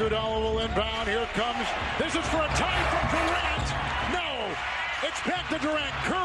Iguodala will inbound. Here comes. This is for a tie from Durant. No. It's back to Durant.